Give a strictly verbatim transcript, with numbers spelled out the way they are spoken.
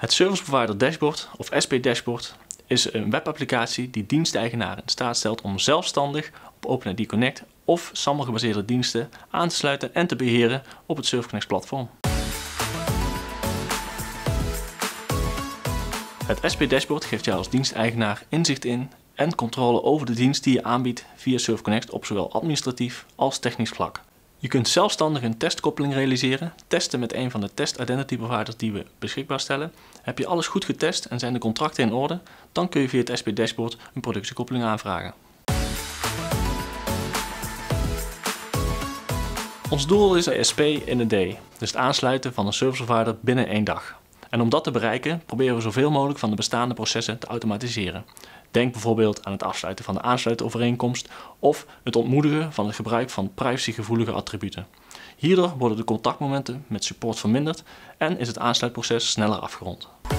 Het Service Provider Dashboard, of S P Dashboard, is een webapplicatie die diensteigenaren in staat stelt om zelfstandig op OpenID Connect of SAML gebaseerde diensten aan te sluiten en te beheren op het ServiceConnect platform. Het S P Dashboard geeft jou als diensteigenaar inzicht in en controle over de dienst die je aanbiedt via ServiceConnect op zowel administratief als technisch vlak. Je kunt zelfstandig een testkoppeling realiseren, testen met een van de test identity providers die we beschikbaar stellen. Heb je alles goed getest en zijn de contracten in orde, dan kun je via het S P Dashboard een productiekoppeling aanvragen. Ons doel is S P in a day, dus het aansluiten van een service provider binnen één dag. En om dat te bereiken proberen we zoveel mogelijk van de bestaande processen te automatiseren. Denk bijvoorbeeld aan het afsluiten van de aansluitovereenkomst of het ontmoedigen van het gebruik van privacygevoelige attributen. Hierdoor worden de contactmomenten met support verminderd en is het aansluitproces sneller afgerond.